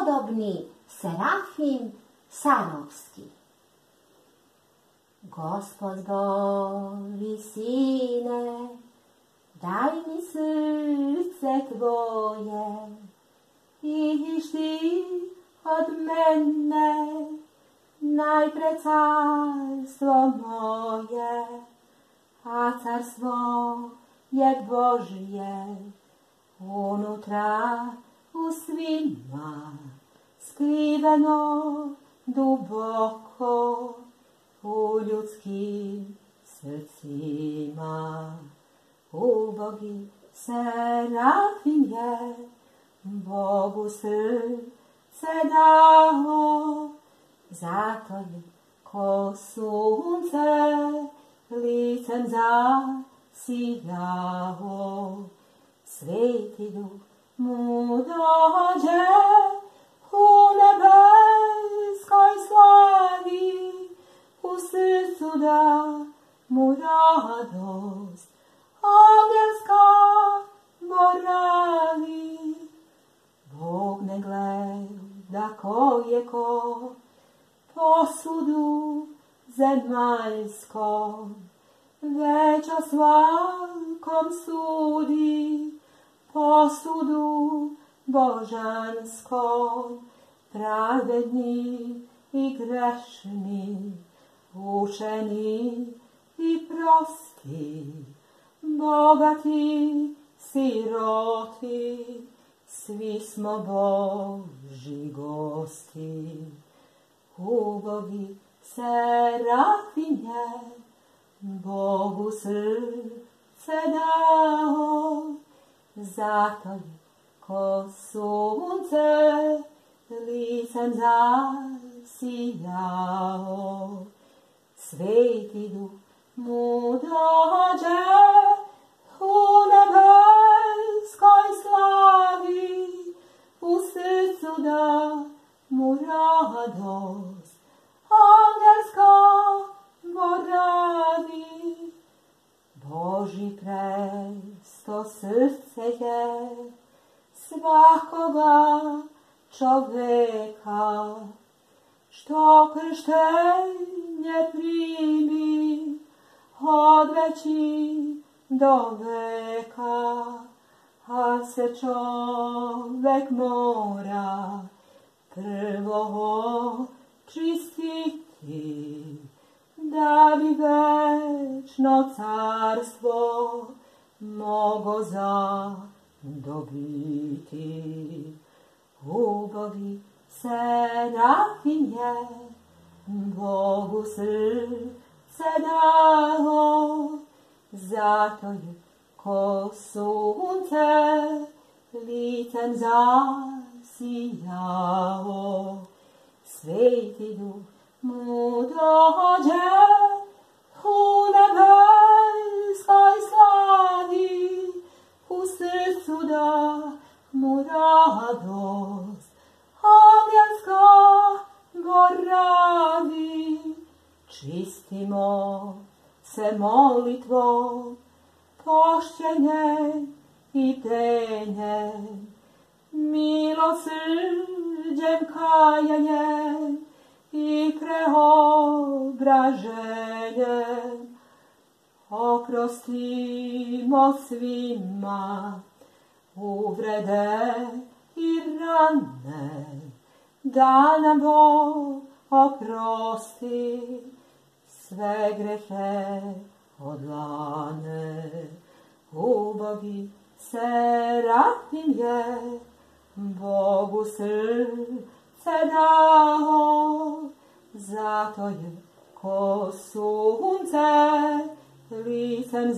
podobni Serafim Sarovski. Gospod Boži sine, daj mi srce tvoje i ti od mene najpre carstvo moje, a carstvo je Božje unutra u svima, skriveno duboko u ljudskim srcima. Ubogi Serafim je Bogu srce dao, zato je ko sunce licem zasijao. Sveti Duh mu dođe u nebeskoj slavi, u srcu da mu radost angelska boravi. Bog ne gleda ko je ko, posudu zemaljskom, već o svakom sudi posudu božanskom. Pravedni i grešni, učeni i prosti, bogati, siroti, svi smo Božji gosti. Ubogi Serafim je Bogu srce dao, zato je ko sunce licem zasijao. Sveti Duh mu dođe u nebeskoj slavi, u srcu da mu radost angelska boravi. Božji presto srce je svakoga čoveka, što krštenje primi od veći do veka, a se čovek mora prvo čistiti, da bi večno carstvo mogo zadobiti. Ubogi Serafim je Bogu srce dao, zato je ko sunce licem zasijao. Sveti Duh mu dođe u nebeskoj slavi, u srcu da mu radost angelska boravi. Čistimo se molitvom, pošćenjem i bdenjem, milosrđem, kajanjem i preobraženjem. Oprostimo svima uvrede i rane, da nam Bog oprosti sve grehe odlane. Ubogi Serafim je Bogu srce dao, zato je ko sunce licem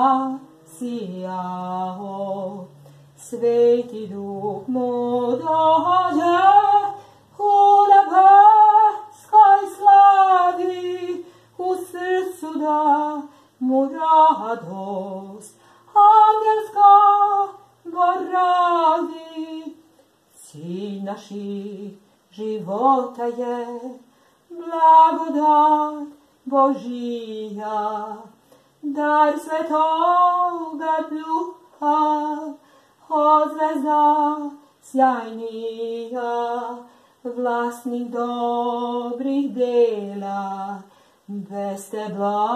zasijao. Sveti Duh mu dođe u nebeskoj slavi, u srcu da mu radost angelska boravi. Cilj naših života je blagodat Božija, dar Svetoga Duha, od zvezda sjajnija, vlasnik dobrih dela, bez te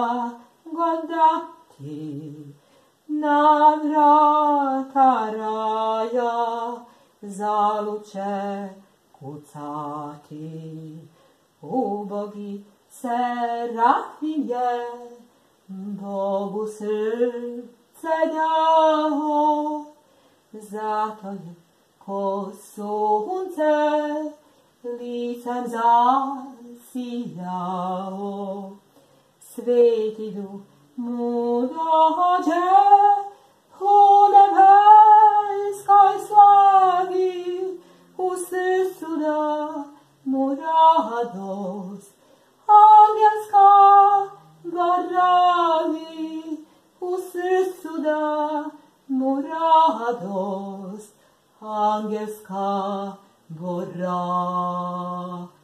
blagodati. Na vrata raja zaluče kucati. Ubogi serafim je Bogu srce dao, zato je ko sunce licem zasijao. Sveti Duh mu dođe u nebeskoj slavi, u srcu da mu radost angelska boravi, u srcu da mu radost angelska boravi.